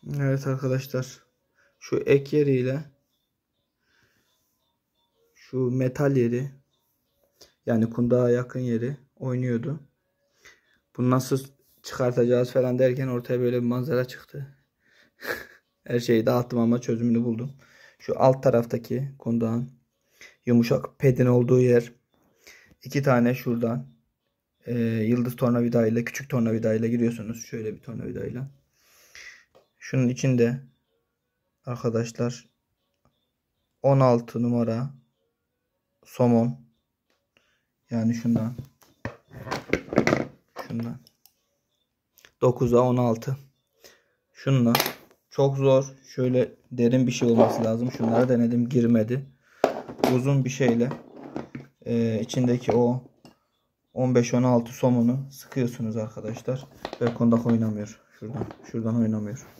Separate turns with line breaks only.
Evet arkadaşlar. Şu ek yeriyle şu metal yeri, yani kundağa yakın yeri oynuyordu. Bunu nasıl çıkartacağız falan derken ortaya böyle bir manzara çıktı. Her şeyi dağıttım ama çözümünü buldum. Şu alt taraftaki kundağın yumuşak pedin olduğu yer, iki tane şuradan yıldız tornavida ile küçük tornavida ile giriyorsunuz. Şöyle bir tornavidayla. Şunun içinde arkadaşlar 16 numara somon, yani şundan 9'a 16. Şunla çok zor. Şöyle derin bir şey olması lazım. Şunları denedim, girmedi. Uzun bir şeyle içindeki o 15-16 somunu sıkıyorsunuz arkadaşlar. Ve kundak oynamıyor. Şuradan oynamıyor.